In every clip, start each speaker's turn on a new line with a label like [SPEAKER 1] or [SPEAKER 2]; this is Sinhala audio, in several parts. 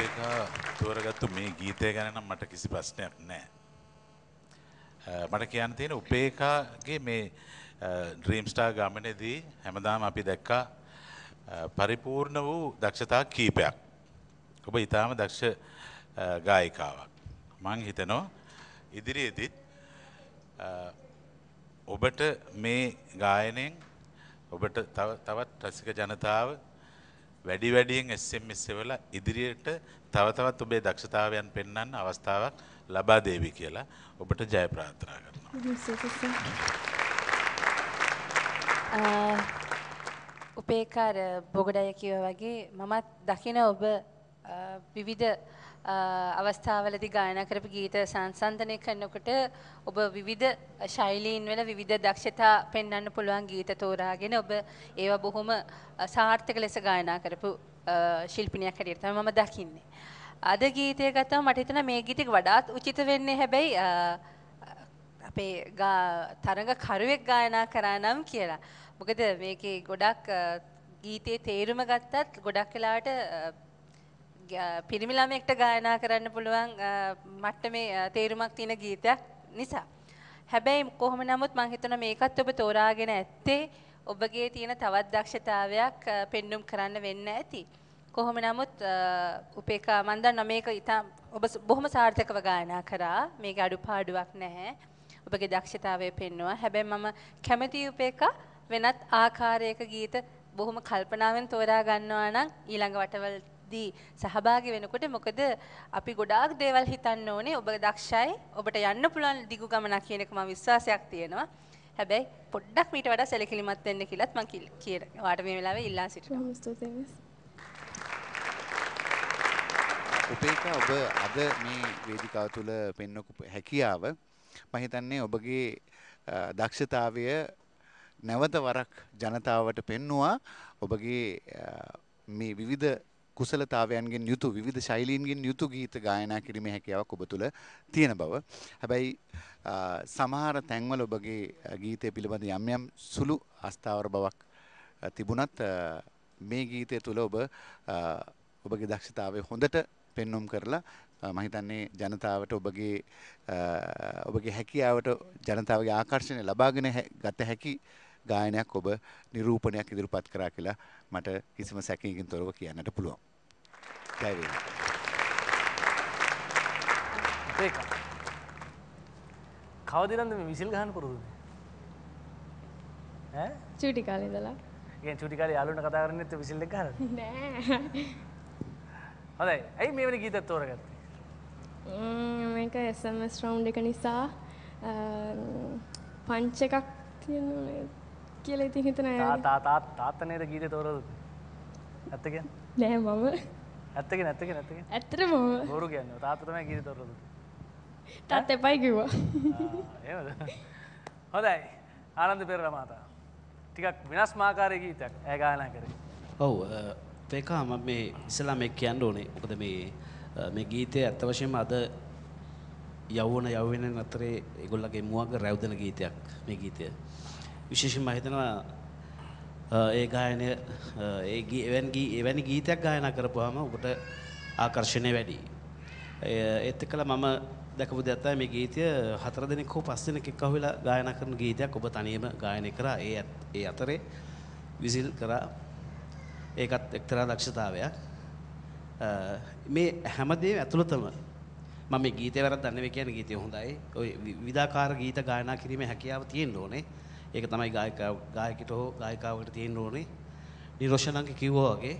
[SPEAKER 1] උපේකා තෝරගත්තු මේ ගීතය ගැන නම් මට කිසි ප්‍රශ්නයක් නැහැ. මට කියන්න තියෙන උපේකාගේ මේ ඩ්‍රීම් ස්ටාර් ගමනේදී හැමදාම අපි දැක්කා පරිපූර්ණ වූ දක්ෂතා කීපයක්. ඔබ ඊටාම දක්ෂ ගායිකාවක්. මම හිතනවා ඉදිරියේදීත් ඔබට මේ ගායනයෙන් ඔබට තවත් රසික ජනතාව වැඩි වැඩියෙන් SMS වල ඉදිරියට තව තවත් ඔබේ දක්ෂතාවයන් පෙන්වන්න අවස්ථාවක් ලබා දෙවි කියලා ඔබට ජය ප්‍රාර්ථනා කරනවා.
[SPEAKER 2] උපේකාර බොගඩය කියවා වගේ මමත් දකින ඔබ විවිධ අවස්ථාවලදී ගායනා කරපු ගීත සංසන්දනය කරනකොට ඔබ විවිධ ශෛලීන් වල විවිධ දක්ෂතා පෙන්වන්න පුළුවන් ගීත තෝරාගෙන ඔබ ඒවා බොහොම සාර්ථක ලෙස ගායනා කරපු ශිල්පිනියක් හැටියට තමයි මම දකින්නේ. අද ගීතය ගත්තම මට හිතෙනවා මේ ගීතෙක වඩාත් උචිත වෙන්නේ හැබැයි අපේ තරඟ කරුවෙක් ගායනා කරා නම් කියලා. මොකද මේකේ ගොඩක් ගීතේ තේරුම ගත්තත් ගොඩක් වෙලාවට පිරිමි ළමයෙක්ට ගායනා කරන්න පුළුවන් මට්ටමේ තේරුමක් තියෙන ගීතයක් නිසා. හැබැයි කොහොම නමුත් මම හිතනවා මේකත් ඔබ තෝරාගෙන ඇත්තේ ඔබගේ තියෙන තවත් දක්ෂතාවයක් පෙන්눔 කරන්න වෙන්න ඇති. කොහොම නමුත් උපේකා මම දන්නවා මේක ඔබ බොහොම සාර්ථකව ගායනා කරා. මේක අඩුපාඩුවක් නැහැ. ඔබගේ දක්ෂතාවය පෙන්වුවා. හැබැයි මම කැමතියි උපේකා වෙනත් ආකාරයක ගීත බොහොම කල්පනාවෙන් තෝරා ගන්නවා නම් ඊළඟ වටවලදී සහභාගී වෙනකොට මොකද අපි ගොඩාක් දේවල් හිතන්න ඕනේ. ඔබ දක්ෂයි. ඔබට යන්න පුළුවන් දිගු ගමනක් කියන එක මම විශ්වාසයක් තියෙනවා. හැබැයි පොඩ්ඩක් මීට වඩා සැලකිලිමත් වෙන්න කියලාත් මම කියන වාට මේ වෙලාවේ ඉල්ලා සිටිනවා.
[SPEAKER 3] උපේකා ඔබ අද මේ වේදිකාව තුළ පෙන්වපු හැකියාව මම හිතන්නේ ඔබගේ දක්ෂතාවය නැවත වරක් ජනතාවට පෙන්වුවා. ඔබගේ මේ විවිධ කුසලතාවයන්ගෙන් යුතු විවිධ ශෛලීන්ගෙන් යුතු ගීත ගායනා කිරීමේ හැකියාවක් ඔබ තුළ තියෙන බව. හැබැයි සමහර තැන්වල ඔබගේ ගීතය පිළිබඳ යම් යම් සුළු අස්ථාවර බවක් තිබුණත් මේ ගීතය තුළ ඔබගේ දක්ෂතාවය හොඳට පෙන්눔 කරලා මම හිතන්නේ ජනතාවට ඔබගේ හැකියාවට ජනතාවගේ ආකර්ෂණය ලබාගෙන ගත හැකි ගායනයක් ඔබ නිරූපණයක් ඉදිරිපත් කරා කියලා මට කිසිම සැකයකින් තොරව කියන්නට පුළුවන්. ජය වේවා.
[SPEAKER 4] ඒක. කවදිනද මේ විසිල් ගහන්න පුරුදුනේ? ඈ?
[SPEAKER 5] චූටි කාලේ ඉඳලා.
[SPEAKER 4] කියන්නේ චූටි කාලේ යාළුවන්ට කතා කරන්නේ නැත්නම් විසිල් එක ගහනද?
[SPEAKER 5] නෑ.
[SPEAKER 4] හොඳයි. ඇයි මේ වෙන ගීතත් තෝරගත්තේ?
[SPEAKER 5] මේක SMS රවුන්ඩ් එක නිසා පංච් එකක් තියෙනවා කියලා ඉතින් හිතන අය.
[SPEAKER 4] තාත්තා නේද ගීතේ තෝරගත්තේ? ඇත්ත කියන්නේ?
[SPEAKER 5] නෑ මම.
[SPEAKER 4] ඇත්ත කියන්නේ?
[SPEAKER 5] ඇත්තටම මම.
[SPEAKER 4] බොරු කියන්නේ. තාත්තා තමයි ගීතේ තෝරගත්තේ.
[SPEAKER 5] තාත්තා එපයි කිව්වා.
[SPEAKER 4] එහෙමද? හොඳයි. ආනන්ද පෙරේරා මහතා. ටිකක් වෙනස් මාකාරයේ ගීතයක් ඈ ගායනා කරේ.
[SPEAKER 6] ඔව් පේකා මම මේ ඉස්සලා මේ කියන්න ඕනේ. මොකද මේ ගීතය ඇත්ත වශයෙන්ම අද යවුවෙන අතරේ ඒගොල්ලගේ මුවග රැව්දෙන ගීතයක් මේ ගීතය. විශේෂයෙන්ම හිතනවා ඒ ගායනය එවැනි ගීතයක් ගායනා කරපුවාම ඔබට ආකර්ෂණය වැඩි. ඒත් එක්කලා මම දැකපු දෙයක් තමයි මේ ගීතය 4 දෙනෙක් හෝ 5 දෙනෙක් එක්ක අහුවෙලා ගායනා කරන ගීතයක් ඔබ තනියම ගායනා කරා. ඒ අතරේ විසිල් කරා. ඒකත් එක්තරා දක්ෂතාවයක්. මේ හැමදේම ඇතුළතම මම මේ ගීතය වැරද්දක් නෙවෙයි කියන්නේ ගීතය හොඳයි. ඔය විවිධාකාර ගීත ගායනා කිරීමේ හැකියාව තියෙන්න ඕනේ. ඒක තමයි ගායකයට හෝ ගායිකාවකට තියෙන්න ඕනේ. නිරෝෂණංග කිව්වා වගේ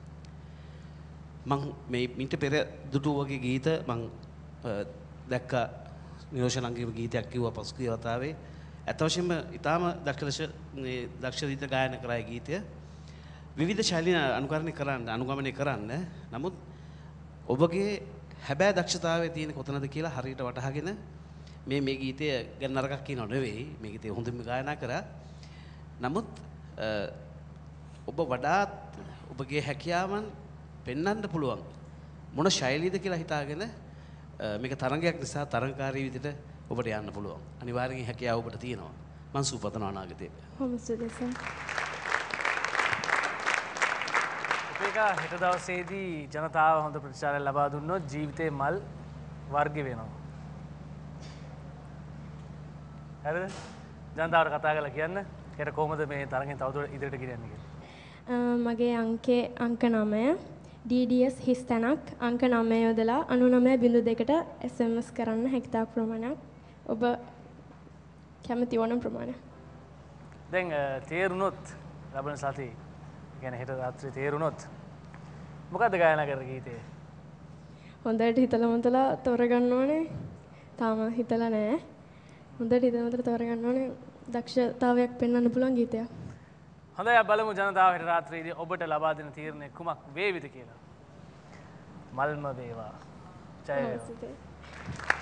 [SPEAKER 6] මම මේ මිට පෙර දුටු වගේ ගීත මම දැක්ක නිරෝෂණංගගේ ගීතයක් කිව්වා පසුගිය වතාවේ. අත වශයෙන්ම ඊටාම දක්ෂ ගීත ගායනා කරයි ගීතය. විවිධ ශෛලීන් අනුගමනය කරන්න. නමුත් ඔබගේ හැබෑ දක්ෂතාවයේ තියෙන කොතනද කියලා හරියට වටහාගෙන මේ ගීතය ගැන නරකක් කියනව නෙවෙයි. මේ ගීතය හොඳින්ම ගායනා කරා. නමුත් ඔබ වඩාත් ඔබගේ හැකියාවන් පෙන්වන්න පුළුවන් මොන ශෛලියද කියලා හිතාගෙන මේක තරංගයක් නිසා තරංකාරී විදිහට ඔබට යන්න පුළුවන්. අනිවාර්යයෙන් හැකියාව ඔබට තියෙනවා. මම සුපතන අනාගතයේ.
[SPEAKER 5] හොම සුදෙසන්.
[SPEAKER 4] උපේකා හෙට දවසේදී ජනතාව හොඳ ප්‍රතිචාරය ලබා දුන්නොත් ජීවිතේ මල් වර්ග වෙනවා. හරිද? ජනතාවට කතා කරලා කියන්න හෙට කොහොමද මේ තරගෙන් තවදුරටත් ඉදිරියට ගෙනියන්නේ කියලා.
[SPEAKER 5] මගේ අංකේ අංක 9 DDS හිස් තැනක් අංක 9 යොදලා 99.2ට SMS කරන්න හැකියාවක් ප්‍රමාණයක් ඔබ කැමති වන ප්‍රමාණය.
[SPEAKER 4] දැන් තේරුණොත් ලබන සතියේ කියන්නේ හෙට රාත්‍රියේ තේරුණොත් මොකද්ද ගායනා කරන ගීතේ?
[SPEAKER 5] හොඳට හිතලා මතලා තෝරගන්න ඕනේ. තාම හිතලා නැහැ. හොඳට හිතලා මතලා තෝරගන්න ඕනේ. දක්ෂතාවයක් පෙන්වන්න පුළුවන් ගීතයක්.
[SPEAKER 4] හොඳයි බලමු ජනතාව හෙට රාත්‍රියේදී ඔබට ලබා දෙන තීරණය කුමක් වේවිද කියලා. මල්ම වේවා. ජය වේවා.